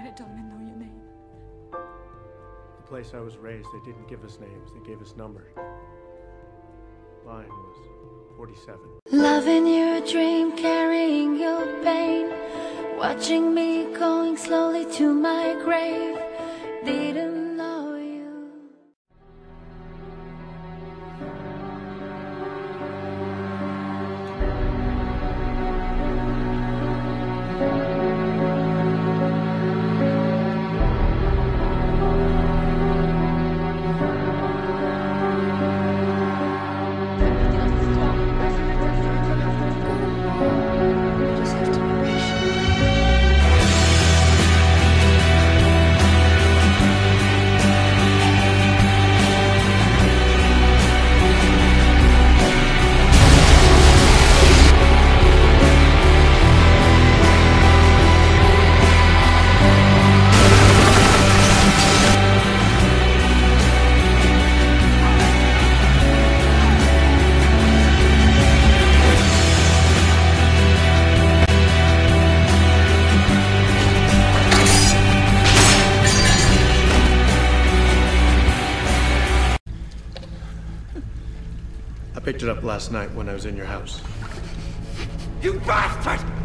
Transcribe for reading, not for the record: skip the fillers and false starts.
I don't even know your name. The place I was raised, they didn't give us names, they gave us numbers. Mine was 47. Loving your dream, carrying your pain, watching me going slowly to my grave. Didn't know you. I picked it up last night when I was in your house. You bastard!